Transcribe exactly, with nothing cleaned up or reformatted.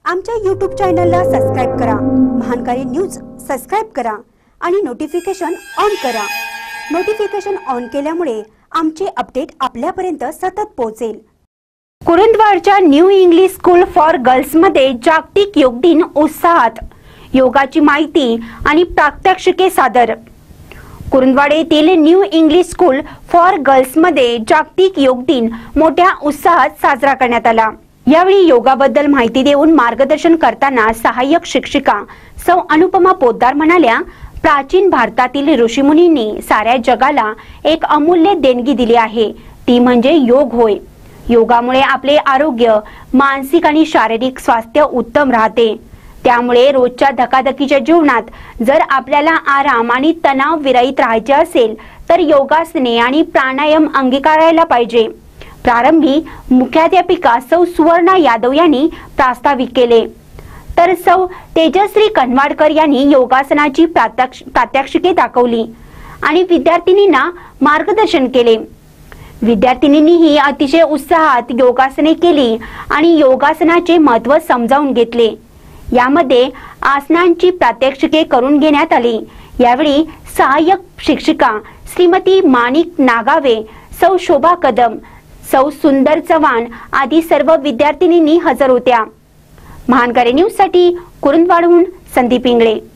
आमच्या यूट्यूब चॅनलला सबस्क्राइब करा, महानकारी न्यूज सबस्क्राइब करा आणि नोटिफिकेशन ऑन करा। नोटिफिकेशन ऑन केल्यामुळे आमचे अपडेट आपल्यापर्यंत सतत पोहोचेल। कुरुंदवाडच्या new English school for girls मध्ये जागतिक योग दिन उत्साहात, योगाची माहिती आणि प्रात्यक्षिके सादर। कुरुंदवाड येथील new English school for girls मध्ये जागतिक योग दिन मोठ्या उत्साहात साजरा करण्यात आला। यावेळी योगाबद्दल माहिती देऊन मार्गदर्शन करताना सहाय्यक शिक्षिका सौ अनुपमा पोद्दार म्हणाल्या, प्राचीन भारतातील ऋषीमुनींनी साऱ्या जगाला एक अमूल्य देणगी दिली आहे, ती म्हणजे योग होय। योगामुळे आपले आरोग्य, मानसिक आणि शारीरिक स्वास्थ्य उत्तम राहते। त्यामुळे रोजच्या धकाधकीच्या जीवनात जर आपल्याला आराम आणि तणाव विरहित राहायचे असेल तर योगासने आणि प्राणायाम अंगीकारायला पाहिजे। प्रारंभी मुख्याध्यापिका सौ सुवर्णा यादव यांनी प्रास्ताविक केले, तर सौ तेजश्री कनवाडकर यांनी योगासनाची प्रात्यक्षिके दाखवली आणि विद्यार्थिनींना मार्गदर्शन केले। विद्यार्थिनींनीही अतिशय उत्साहात योगासने केली आणि योगासनाचे महत्त्व समजावून घेतले। यामध्ये आसनांची प्रात्यक्षिके करून घेण्यात आली। यावेळी सहाय्यक शिक्षिका श्रीमती माणिक नागावे, सौ शोभा कदम, सौ सुंदर चव्हाण आदी सर्व विद्यार्थिनींनी हजर होत्या। महानकारी न्यूज साठी कुरुंदवाडहून संदीप इंगळे।